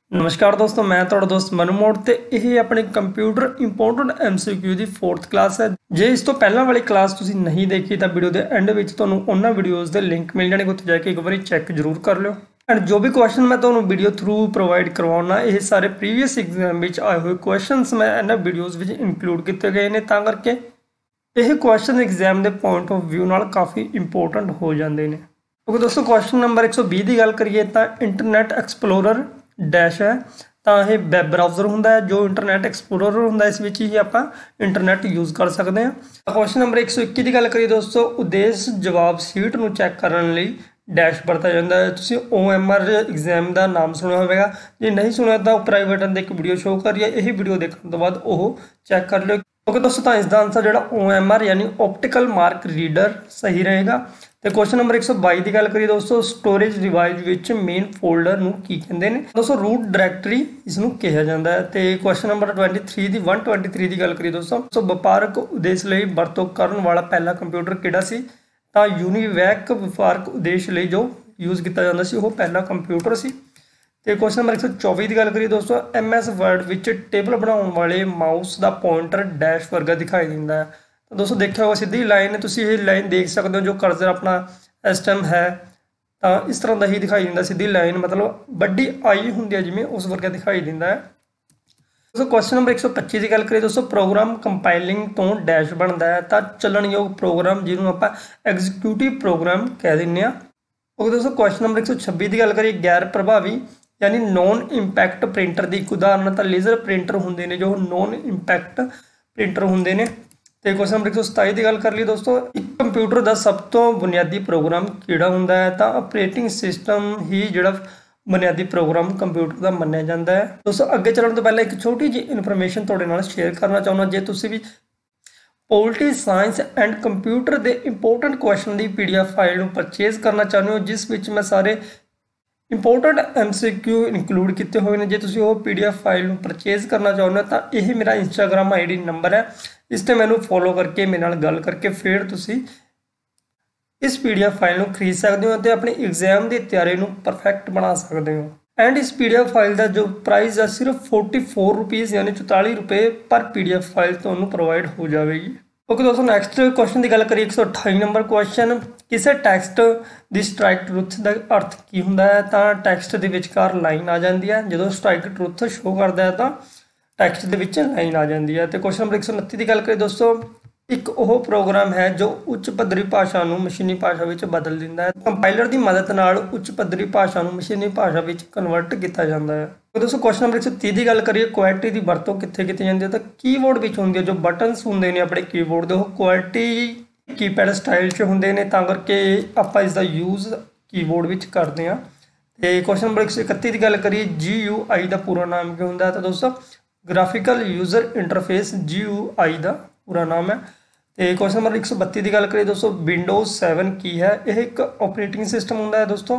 नमस्कार दोस्तों, मैं ਤੁਹਾਡਾ ਦੋਸਤ ਮਨੂ ਮੋੜ ਤੇ ਇਹ ਆਪਣੀ ਕੰਪਿਊਟਰ ਇੰਪੋਰਟੈਂਟ ਐਮਸੀਕਿਊ ਦੀ 4th ਕਲਾਸ ਹੈ। ਜੇ ਇਸ ਤੋਂ ਪਹਿਲਾਂ ਵਾਲੀ ਕਲਾਸ ਤੁਸੀਂ ਨਹੀਂ ਦੇਖੀ ਤਾਂ ਵੀਡੀਓ ਦੇ ਐਂਡ ਵਿੱਚ ਤੁਹਾਨੂੰ ਉਹਨਾਂ ਵੀਡੀਓਜ਼ ਦੇ ਲਿੰਕ ਮਿਲ ਜਾਣਗੇ, ਉੱਥੇ ਜਾ ਕੇ ਇੱਕ ਵਾਰੀ ਚੈੱਕ ਜ਼ਰੂਰ ਕਰ ਲਿਓ। ਐਂਡ ਜੋ ਵੀ ਕੁਐਸਚਨ ਮੈਂ ਤੁਹਾਨੂੰ ਵੀਡੀਓ ਥਰੂ ਪ੍ਰੋਵਾਈਡ ਕਰਵਾਉਣਾ, ਇਹ ਸਾਰੇ ਪ੍ਰੀਵੀਅਸ ਐਗਜ਼ਾਮ ਵਿੱਚ ਆਏ ਹੋਏ ਕੁਐਸਚਨਸ ਮੈਂ ਇਹਨਾਂ ਵੀਡੀਓਜ਼ ਵਿੱਚ ਇਨਕਲੂਡ ਕੀਤੇ ਗਏ ਨੇ, ਤਾਂ ਕਰਕੇ ਇਹ ਕੁਐਸਚਨ ਐਗਜ਼ਾਮ ਦੇ ਪੁਆਇੰਟ ਆਫ ਵਿਊ ਨਾਲ ਕਾਫੀ ਇੰਪੋਰਟੈਂਟ ਹੋ ਜਾਂਦੇ ਨੇ। ਕਿਉਂਕਿ ਦੋਸਤੋ ਕੁਐਸਚਨ ਨੰਬਰ 120 ਦੀ ਗੱਲ ਕਰੀਏ ਤਾਂ ਇੰਟਰਨੈਟ ਐਕਸਪਲੋਰਰ डैश है तो यह वैब ब्राउज़र होंगे जो इंटरनेट एक्सप्लोरर होंगे, इस विच ही आप इंटरनेट यूज़ कर सकते हैं। क्वेश्चन नंबर 121 की गल करिए दोस्तों, उद्देश्य जवाब सीट में चैक करने लई डैश वरता जाता है। तुसीं OMR एग्जाम का नाम सुनिया होगा, जे नहीं सुनिया तो प्राइवेट एक वीडियो शो कर रही है, यही वीडियो देखने तो बाद वो चैक कर लियो। क्योंकि दोस्तों तो इसका आंसर जो OMR यानी ऑप्टिकल मार्क रीडर सही रहेगा। तो क्वेश्चन नंबर 122 की गल करिए दोस्तों, स्टोरेज डिवाइस विच मेन फोल्डर नूं की कहंदे ने दोस्तों, रूट डायरैक्टरी इसनूं कहा जाता है। तो क्वेश्चन नंबर 123 की गल करिए दोस्तों, व्यापारक उद्देश्य लई वरतों करन वाला पहला कंप्यूटर किहड़ा सी, तां यूनीवैक व्यापारक उद्देश्य लई जो यूज़ किया जाता सी वो पहला कंप्यूटर सी। तो क्वेश्चन नंबर 124 की गल करिए दोस्तों, MS वर्ड विच टेबल बनाने वाले माउस का पॉइंटर डैश वर्गा दिखाई देता है। तो दोस्तों देखा होगा सीधी लाइन है, तुसीं ये लाइन देख सकते हो जो कर्सर अपना इस टाइम है, तो इस तरह का ही दिखाई देता सीधी लाइन, मतलब बड़ी आई होंगी है जिमें उस वर्गा दिखाई देता है। दोस्तों क्वेश्चन नंबर 125 की गल करिए दोस्तों, प्रोग्राम कंपाइलिंग तो डैश बनता है तो चलनयोग प्रोग्राम जिन्होंने आप एग्जीक्यूटिव प्रोग्राम कह दें। ओके दोस्तों क्वेश्चन नंबर 126 की गल करिए, गैर प्रभावी यानी नॉन इंपैक्ट प्रिंटर की एक उदाहरण तो लेजर प्रिंटर होंगे ने जो नॉन इंपैक्ट प्रिंटर होंगे ने। तो क्वेश्चन नंबर 127 की गल कर ली दोस्तों, एक कंप्यूटर का सब तो बुनियादी प्रोग्राम किहड़ा हुंदा है, तो ऑपरेटिंग सिस्टम ही जिहड़ा बुनियादी प्रोग्राम कंप्यूटर का मन्निया जाता है। दोस्तों अगे चलने तो पहले एक छोटी जी इन्फॉर्मेशन तुहाडे नाल शेयर करना चाहुंदा, जे तुसीं भी पोलिटी साइंस एंड कंप्यूटर के इंपोर्टेंट क्वेश्चन की PDF फाइल परचेज करना चाहते हो, जिस विच मैं सारे इंपोर्टेंट MCQ इनकलूड किए हुए हैं। जो तुसीं वो PDF फाइल परचेज करना चाहते हो तो यही मेरा इंस्टाग्राम ID नंबर है, इस ते मैनू फॉलो करके मेरे नाल गल करके फिर तुसीं इस PDF फाइल को खरीद सकते हो तो अपनी एग्जाम की तैयारी को परफेक्ट बना सकते हो। एंड इस PDF फाइल का जो प्राइस है सिर्फ 44 रुपीज़ यानी 44 रुपये पर PDF फाइल तुहानूं प्रोवाइड हो जाएगी। ओके दोस्तों नैक्सट क्वेश्चन की गल करिए, 128 नंबर क्वेश्चन, किसी टैक्सट की स्ट्राइक ट्रुथ का अर्थ की होंदा है, तो टैक्सट के विचकार लाइन आ जाती है, जो स्ट्राइक ट्रुथ शो करता है तो टैक्सट के विच लाइन आ जाती है। तो क्वेश्चन नंबर 129 की गल करिए दोस्तों, एक वो प्रोग्राम है जो उच्च पद्धरी भाषा को मशीनी भाषा में बदल देता है, कंपाइलर की मदद नाल उच्च पद्धरी भाषा को मशीनी भाषा में कन्वर्ट किया जाता है। तो दोस्तों क्वेश्चन नंबर 130 की गल करिए, क्वालिटी की वरतों कित्थे की जाती है, तो कीबोर्ड में होंगी है, जो बटन्स होंगे ने अपने कीबोर्ड के वो क्वालिटी कीपैड स्टाइल च होंगे ने, तां करके आप इसका यूज़ कीबोर्ड में करते हैं। तो क्वेश्चन नंबर 131 की गल करिए, GUI का पूरा नाम क्या होंगे, तो दोस्तों ग्राफिकल यूजर इंटरफेस GUI का पूरा नाम है। तो क्वेश्चन नंबर 132 की गल करिए दोस्तों, विंडोज 7 की है, यह एक ऑपरेटिंग सिस्टम होंगे है दोस्तों।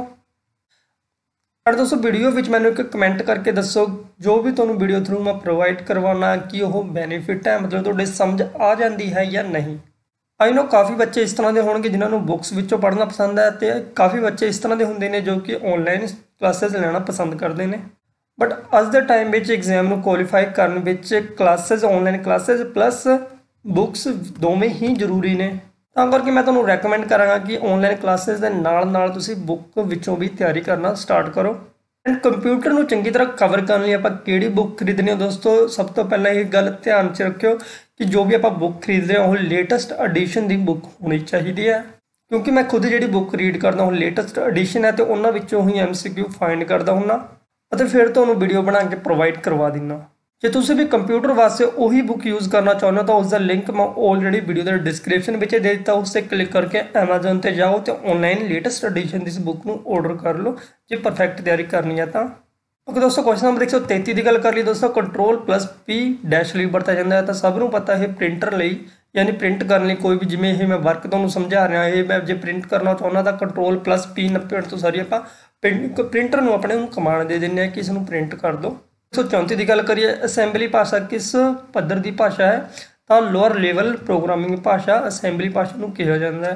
और दोस्तों वीडियो में मैंने एक कमेंट करके दसो, जो भी तुहानूं वीडियो थ्रू मैं प्रोवाइड करवाना कि वह बेनीफिट है, मतलब तुहाडे समझ आ जाती है या नहीं। आई नो काफ़ी बच्चे इस तरह के होंगे जिन्होंने बुक्स विचों पढ़ना पसंद है, तो काफ़ी बच्चे इस तरह के होंगे ने जो कि ऑनलाइन क्लासेस लेना पसंद करते हैं। बट अज के टाइम में एग्जाम को क्वालीफाई करने classes online classes plus books दोवें ही जरूरी ने, तां करके मैं तुहानूं रैकमेंड करांगा कि ऑनलाइन क्लासेस के नाल तुसीं बुक विचों भी तैयारी करना स्टार्ट करो। एंड कंप्यूटर को चंगी तरह कवर करने लिए आपां किहड़ी बुक खरीदनी है दोस्तों, सब तो पहले ये गल ध्यान च रखियो कि जो भी आप बुक खरीद रहे हो वो लेटेस्ट एडिशन की बुक होनी चाहिए है, क्योंकि मैं खुद जी बुक रीड करता हूँ लेटेस्ट एडिशन है, तो उन्होंने विचों ही MCQ फाइंड करता हूँ और फिर तुहानूं वीडियो बना के प्रोवाइड करवा देना। जे तुसीं भी कंप्यूटर वास्ते उही बुक यूज़ करना चाहते हो तो उसका लिंक मैं ऑलरेडी वीडियो के डिस्क्रिप्शन में दे दिता, उससे क्लिक करके अमेजोन पर जाओ तो ऑनलाइन लेटेस्ट एडिशन की इस बुक को ऑर्डर कर लो जो परफेक्ट तैयारी करनी है। तो ओके दोस्तों क्वेश्चन नंबर 133 की गल कर ली दोस्तों, Ctrl+P डैश ਲਈ वरता जाता है, तो सब को पता है प्रिंटर ਲਈ यानी प्रिंट करने कोई भी जिमें ये मैं वर्क तुहानूं समझा रहा है, मैं जो प्रिंट करना चाहना तो Ctrl+P 90 तो सारी आप प्रिंटर को अपने कमांड दे दें कि इसनूं प्रिंट कर दो। 134 की गल करिए, असैंबली भाषा किस पद्धर की भाषा है, तो लोअर लेवल प्रोग्रामिंग भाषा असैंबली भाषा को कहा जाता है।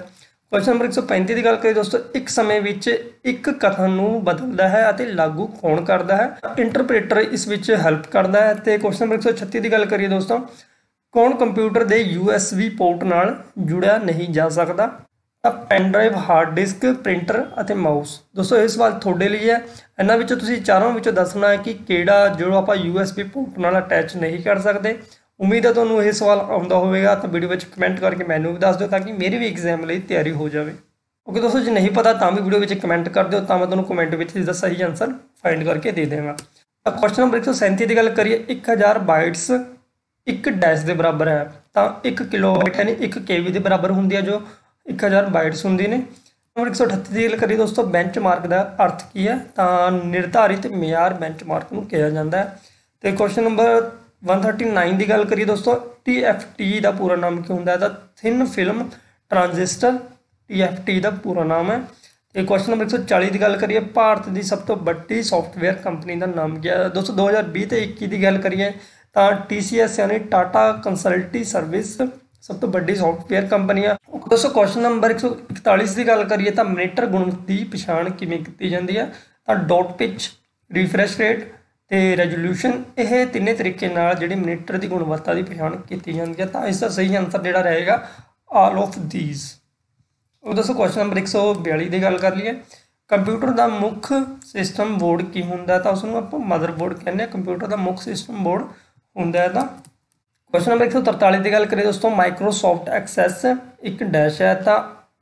क्वेश्चन नंबर 135 की गल करिए दोस्तों, एक समय विच एक कथन नूं बदलदा है अते लागू कौन करदा है? इंटरप्रेटर इस विच हेल्प करदा है। ते क्वेश्चन नंबर 136 की गल करिए दोस्तों, कौन कंप्यूटर दे USB पोर्ट नाल जुड़िया नहीं जा सकता? Pen drive, hard disk, printer ਅਤੇ ਮਾਊਸ। ਦੋਸਤੋ ਇਹ ਸਵਾਲ ਤੁਹਾਡੇ ਲਈ ਹੈ। ਇਹਨਾਂ ਵਿੱਚੋਂ ਤੁਸੀਂ ਚਾਰਾਂ ਵਿੱਚੋਂ ਦੱਸਣਾ ਹੈ ਕਿ ਕਿਹੜਾ ਜੋ ਆਪਾਂ USB ਪੋਰਟ ਨਾਲ ਅਟੈਚ ਨਹੀਂ ਕਰ ਸਕਦੇ। ਉਮੀਦ ਹੈ ਤੁਹਾਨੂੰ ਇਹ ਸਵਾਲ ਆਉਂਦਾ ਹੋਵੇਗਾ, ਤਾਂ ਵੀਡੀਓ ਵਿੱਚ ਕਮੈਂਟ ਕਰਕੇ ਮੈਨੂੰ ਵੀ ਦੱਸ ਦਿਓ ਤਾਂ ਕਿ ਮੇਰੀ ਵੀ ਐਗਜ਼ਾਮ ਲਈ ਤਿਆਰੀ ਹੋ ਜਾਵੇ। ਓਕੇ ਦੋਸਤੋ, ਜੇ ਨਹੀਂ ਪਤਾ ਤਾਂ ਵੀ ਵੀਡੀਓ ਵਿੱਚ ਕਮੈਂਟ ਕਰ ਦਿਓ, ਤਾਂ ਮੈਂ ਤੁਹਾਨੂੰ ਕਮੈਂਟ ਵਿੱਚ ਇਸਦਾ ਸਹੀ ਆਨਸਰ ਫਾਈਂਡ ਕਰਕੇ ਦੇ ਦੇਵਾਂਗਾ। ਤਾਂ ਕੁਐਸਚਨ ਨੰਬਰ 137 ਦੀ ਗੱਲ ਕਰੀਏ, 1000 ਬਾਈਟਸ ਇੱਕ ਡੈਸ਼ ਦੇ ਬਰਾਬਰ ਹੈ, ਤਾਂ 1 ਕਿਲੋਬਾਈਟ यानी 1 KB ਦੇ ਬਰਾਬਰ ਹੁੰਦੀ ਹੈ ਜੋ 1000 ਬਾਈਟਸ ਹੁੰਦੀ ਨੇ। ਨੰਬਰ 138 ਦੀ ਗੱਲ ਕਰੀਏ ਦੋਸਤੋ, ਬੈਂਚਮਾਰਕ ਦਾ ਅਰਥ ਕੀ ਹੈ? ਤਾਂ ਨਿਰਧਾਰਿਤ ਮਿਆਰ ਬੈਂਚਮਾਰਕ ਨੂੰ ਕਿਹਾ ਜਾਂਦਾ ਹੈ। ਤੇ ਕੁਐਸਚਨ ਨੰਬਰ 139 ਦੀ ਗੱਲ ਕਰੀਏ ਦੋਸਤੋ, TFT ਦਾ ਪੂਰਾ ਨਾਮ ਕੀ ਹੁੰਦਾ ਹੈ? ਤਾਂ ਥਿਨ ਫਿਲਮ ਟ੍ਰਾਂਜ਼ਿਸਟਰ TFT ਦਾ ਪੂਰਾ ਨਾਮ ਹੈ। ਤੇ ਕੁਐਸਚਨ ਨੰਬਰ 140 ਦੀ ਗੱਲ ਕਰੀਏ, ਭਾਰਤ ਦੀ ਸਭ ਤੋਂ ਵੱਡੀ ਸੌਫਟਵੇਅਰ ਕੰਪਨੀ ਦਾ ਨਾਮ ਕੀ ਹੈ? ਦੋਸਤੋ 2020 ਤੇ 21 ਦੀ ਗੱਲ ਕਰੀਏ ਤਾਂ TCS यानी टाटा कंसल्टी सर्विस सब तो बड़ी सॉफ्टवेयर कंपनी है। दोस्तों क्वेश्चन नंबर 141 की गल करिए तो मॉनिटर गुण की पछाण किवें कीती जाती है? तो डॉट पिच, रिफ्रैश रेट ते रेजोल्यूशन, यह तिन्ने तरीके नाल जिहड़ी मॉनिटर की गुणवत्ता की पछाण कीती जाती है। तो इसका सही आंसर जिहड़ा रहेगा ऑल ऑफ दीज। दोस्तों क्वेश्चन नंबर 142 की गल कर लीए, कंप्यूटर का मुख सिस्टम बोर्ड की हुंदा? तो उसनूं आपां मदरबोर्ड कहने। कंप्यूटर का मुख सिस्टम बोर्ड हुंदा है। तो क्वेश्चन नंबर 143 की गल करें दोस्तों, माइक्रोसॉफ्ट एक्सेस एक डैश है, तो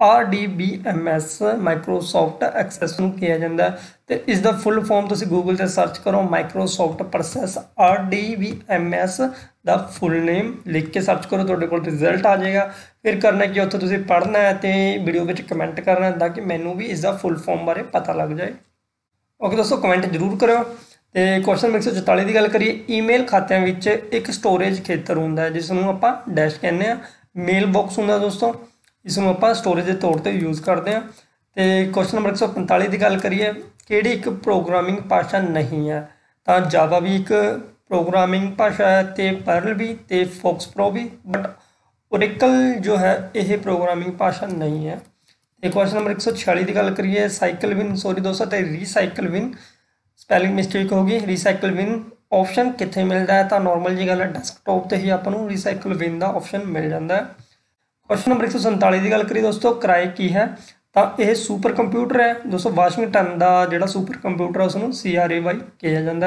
RDBMS माइक्रोसॉफ्ट एक्सेस नूं किया जाता है। तो इसका फुल फॉर्म तुसीं गूगल से सर्च करो, माइक्रोसॉफ्ट प्रोसैस RDBMS का फुल नेम लिख के सर्च करो, तुहाडे कोल रिजल्ट आ जाएगा। फिर करना कि उत्थे तुसीं पढ़ना है तो वीडियो में कमेंट करना है ताकि मैनूं भी इसका फुल फॉर्म बारे पता लग जाए। ओके दोस्तों, कमेंट जरूर करो। तो क्वेश्चन नंबर 144 की गल करिए, ईमेल खात्यां विच एक स्टोरेज खेतर हुंदा है जिसनूं आपां डैश कहने आ। मेल बॉक्स हुंदा दोस्तों, इसनूं आपां स्टोरेज के तौर पर यूज़ करते हैं। तो क्वेश्चन नंबर 145 की गल करिए, किहड़ी एक प्रोग्रामिंग भाषा नहीं है? तो जावा भी एक प्रोग्रामिंग भाषा है, तो पर्ल भी, तो फोक्स प्रो भी, बट ओरेकल जो है यह प्रोग्रामिंग भाषा नहीं है। तो क्वेश्चन नंबर 146 की गल करिए, साइकिल विन, सॉरी दोस्तों, तो रीसाइकिल विन स्पैलिंग मिस्टेक होगी। रीसाइकिल विन ऑप्शन कितने मिलता है? तो नॉर्मल जी गल है, डेस्कटॉप पर ही आपको रीसाइकिल विन का ऑप्शन मिल जाता है। क्वेश्चन नंबर 147 की गल करिए दोस्तों, किराए की है? तो यह सुपर कंप्यूटर है दोस्तों, वाशिंगटन का जो सुपर कंप्यूटर है उसको CRAY कहा जाता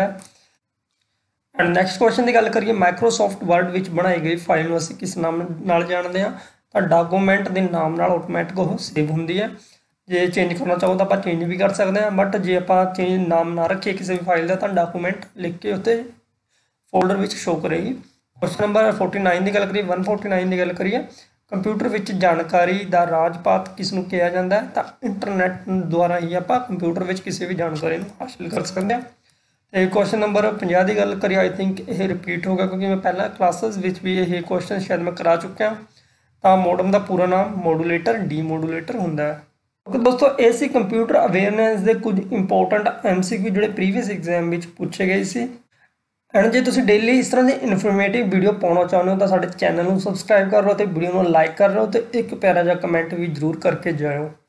है। एंड नैक्सट क्वेश्चन की गल करिए, माइक्रोसॉफ्ट वर्ड में बनाई गई फाइल में असीं किस नाम नाल जानते हैं? तो डॉक्यूमेंट के नाम नाल ऑटोमैटिक वो सेव होंदी है। जे चेंज करना चाहो तो आप चेंज भी कर सकते हैं, बट जे आप चेंज नाम ना रखिए किसी भी फाइल का तो डॉक्यूमेंट लिख के उत्ते फोल्डर में शो करेगी। क्वेश्चन नंबर 49 की गल करिए, 149 की गल करिए, कंप्यूटर में जानकारी का राजपात किसनूं कहा जाता है? तो इंटरनैट द्वारा ही आप कंप्यूटर में किसी भी जानकारी हासिल कर सकते हैं। तो क्वेश्चन नंबर 50 की गल करिए, आई थिंक ये रिपीट होगा क्योंकि मैं पहला क्लासेस में भी ये क्वेश्चन शायद मैं करा चुका। तो मॉडम का पूरा नाम मॉडूलेटर डीमॉडूलेटर होंदा है। ओके दोस्तों, ये सी कंप्यूटर अवेयरनेस के कुछ इंपोर्टेंट MCQ जो प्रीवियस एग्जाम में पूछे गए सी। एंड जे तुसीं डेली इस तरह की इन्फॉर्मेटिव वीडियो पाना चाहते हो तो साडे चैनल को सबसक्राइब कर लो, तो वीडियो को लाइक कर लो, तो एक प्यारा जिहा कमेंट भी जरूर करके जाओ।